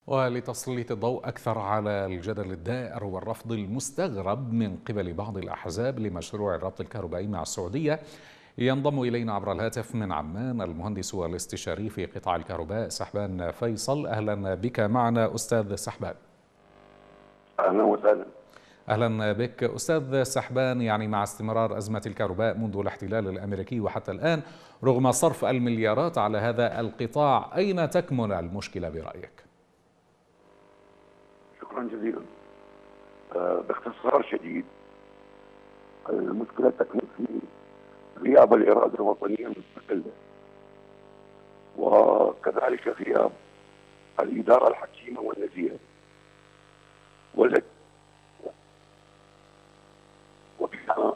ولتسليط الضوء أكثر على الجدل الدائر والرفض المستغرب من قبل بعض الأحزاب لمشروع الربط الكهربائي مع السعودية، ينضم إلينا عبر الهاتف من عمان المهندس والاستشاري في قطاع الكهرباء سحبان فيصل. أهلا بك معنا أستاذ سحبان. أهلا وسهلا. أهلا بك أستاذ سحبان. يعني مع استمرار أزمة الكهرباء منذ الاحتلال الأمريكي وحتى الآن، رغم صرف المليارات على هذا القطاع، أين تكمن المشكلة برأيك؟ شكرا جزيلا. باختصار شديد، المشكلة تكمن في غياب الإرادة الوطنية المستقلة، وكذلك غياب الإدارة الحكيمة والنزيهة والتي وبها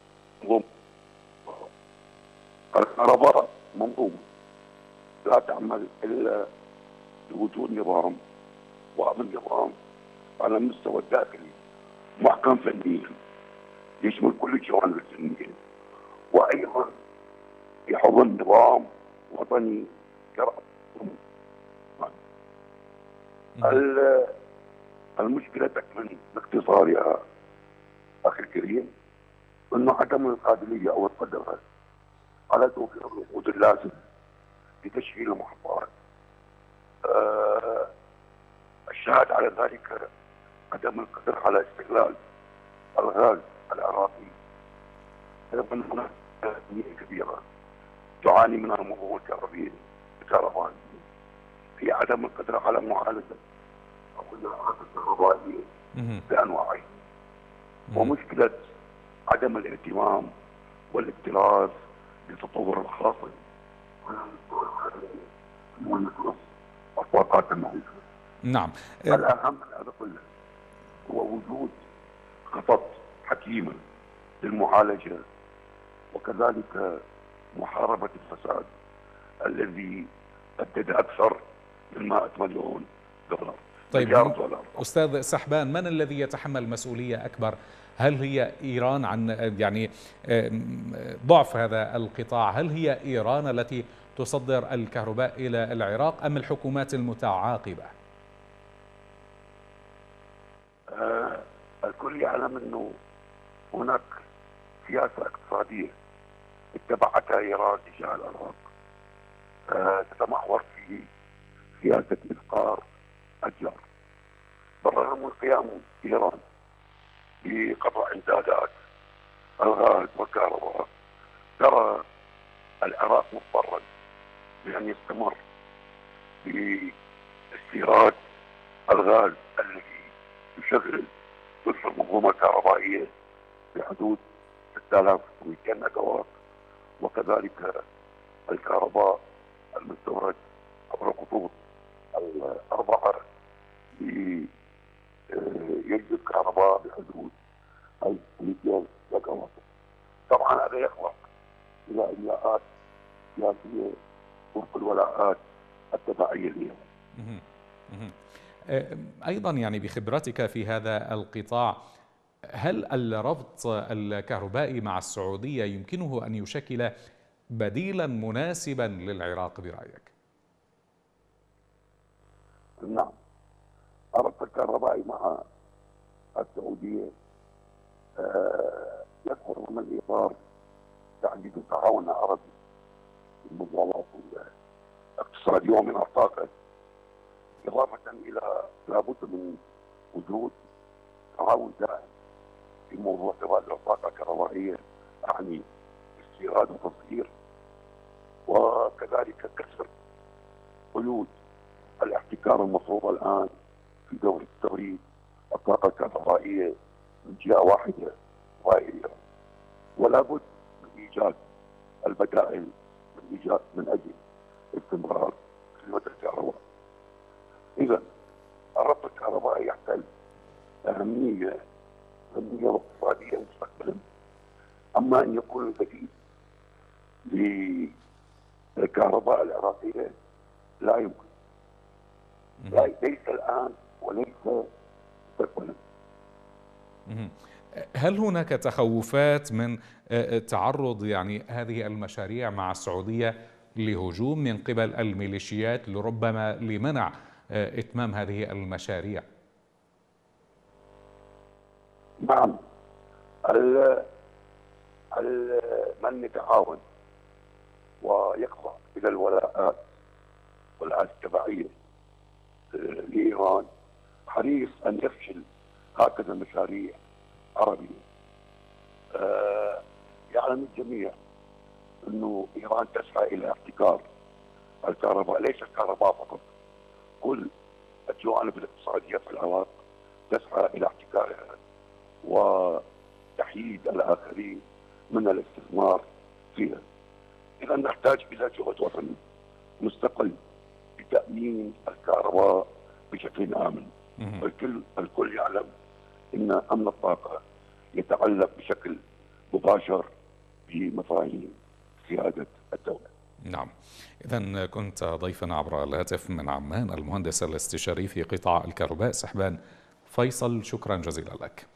الكهرباء منظومة لا تعمل إلا بوجود نظام، وهذا النظام على المستوى الداخلي محكم فنيا يشمل كل الجوانب الفنية، وأيضا يحضن نظام وطني شرعي. المشكلة تكمن باختصار يا أخي الكريم أنه عدم القابلية أو القدرة على توفير الوقود اللازم لتشغيل المحطات. الشاهد على ذلك عدم القدرة على استغلال الغاز العراقي. أيضا هناك كمية كبيرة تعاني من المنظومة الكهربائية في عدم القدرة على معالجة النقاط الكهربائية بأنواعها، ومشكلة عدم الاهتمام والاكتراث لتطور الخاصة والطاقات النظيفة. نعم. الأهم من هذا كله هو وجود خطط حكيمة للمعالجة وكذلك محاربة الفساد الذي أدى أكثر من 100 مليون دولار. طيب أستاذ سحبان، من الذي يتحمل مسؤولية أكبر؟ هل هي إيران عن يعني ضعف هذا القطاع؟ هل هي إيران التي تصدر الكهرباء إلى العراق أم الحكومات المتعاقبة؟ الكل يعلم أنه هناك سياسة اقتصادية اتبعتها إيران تجاه العراق، تتمحور في سياسة إفقار الجار. بالرغم من قيام إيران بقطع إمدادات الغاز والكهرباء، ترى العراق مضطرا بأن يستمر باستيراد الغاز الذي يشغل ثلث المنظومة الكهربائية بحدود 6200 ميجا وات، وكذلك الكهرباء المستورد عبر الخطوط الأربعة يجذب كهرباء بحدود 1200 ميجا وات. طبعا هذا يخلق إلى إجراءات سياسية وفق الولاءات التبعية لها. أيضا يعني بخبرتك في هذا القطاع، هل الربط الكهربائي مع السعودية يمكنه أن يشكل بديلا مناسبا للعراق برأيك؟ نعم، الربط الكهربائي مع السعودية يدخل ضمن إطار تعزيز التعاون العربي في المجالات الاقتصادية ومن الطاقة، إضافة إلى لابد من وجود تعاون دائم في موضوع تبادل الطاقة الكهربائية، يعني استيراد وتصدير، وكذلك كسر قيود الاحتكار المفروض الآن في دورة توريد الطاقة الكهربائية من جهة واحدة وهي إيران، ولا بد من إيجاد البدائل من أجل استمرار خدمة الكهرباء. إذا الربط الكهربائي يحتل أهمية فنية واقتصادية مستقبلا، أما أن يكون البديل للكهرباء العراقية لا يمكن، ليس الآن وليس مستقبلا. هل هناك تخوفات من تعرض يعني هذه المشاريع مع السعودية لهجوم من قبل الميليشيات، لربما لمنع إتمام هذه المشاريع؟ نعم، من يتعاون ويخضع إلى الولاءات والعهد التبعية لإيران حريص أن يفشل هكذا مشاريع عربية. يعلم الجميع أنه إيران تسعى إلى احتكار الكهرباء، ليس الكهرباء فقط، كل الجوانب الاقتصادية في العراق تسعى إلى احتكارها وتحييد الآخرين من الاستثمار فيها. إذا نحتاج إلى جهد وطني مستقل بتأمين الكهرباء بشكل آمن. الكل يعلم أن أمن الطاقة يتعلق بشكل مباشر بمفاهيم سيادة الدولة. نعم، إذا كنت ضيفا عبر الهاتف من عمان المهندس الاستشاري في قطاع الكهرباء سحبان فيصل، شكرا جزيلا لك.